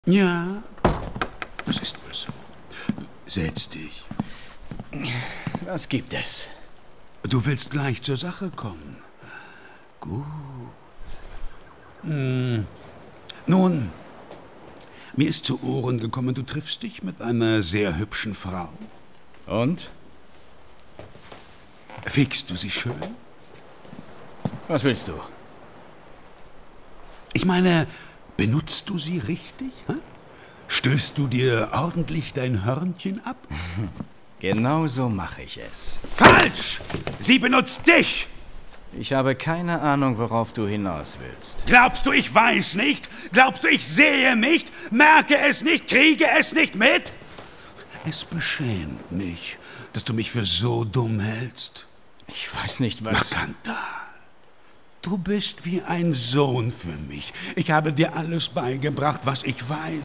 Ja, das ist wohl so. Setz dich. Was gibt es? Du willst gleich zur Sache kommen. Gut. Nun, mir ist zu Ohren gekommen, du triffst dich mit einer sehr hübschen Frau. Und? Fickst du sie schön? Was willst du? Ich meine, benutzt du sie richtig? Hä? Stößt du dir ordentlich dein Hörnchen ab? Genau so mache ich es. Falsch! Sie benutzt dich! Ich habe keine Ahnung, worauf du hinaus willst. Glaubst du, ich weiß nicht? Glaubst du, ich sehe nicht? Merke es nicht? Kriege es nicht mit? Es beschämt mich, dass du mich für so dumm hältst. Ich weiß nicht, was... Makanta, du bist wie ein Sohn für mich. Ich habe dir alles beigebracht, was ich weiß.